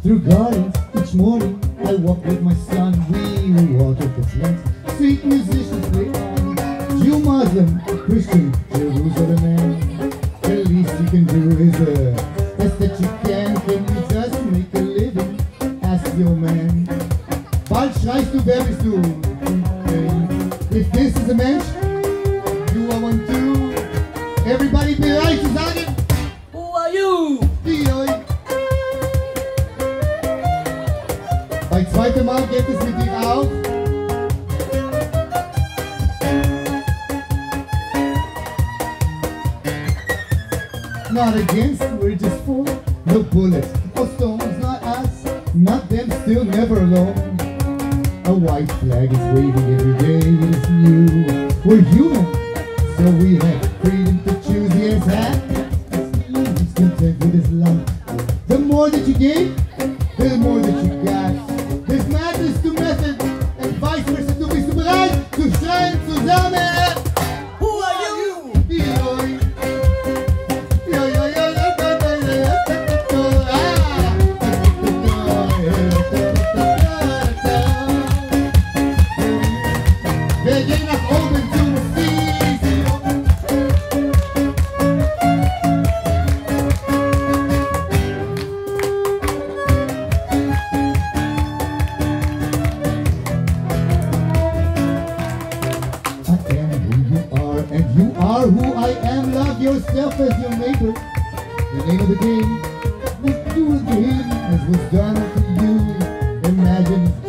Through gardens each morning I walk with my son. We water the plants, sweet musicians play on. Jew, Muslim, Christian, Jerusaleman. The least you can do is ask that you can you just make a living? Ask your man. Bald schreist du, wer bist du? If this is a Mensch, you are one too. Everybody bereit zu sagen? Who are you? Bei zweitem Mal geht es mit dir auf. Not against, we're just for. No bullets or stones, not us, not them, still never alone. A white flag is waving every day, it's new. We're human, so we have freedom to choose. Yes, he's content with his life. The more that you give, the more that you got. There's madness to method, and vice versa. Du bist bereit zu schreien zusammen. Who are you? Wir gehen nach oben zum and you are who I am. Love yourself as your neighbor. The name of the game was do again as was done to you. Imagine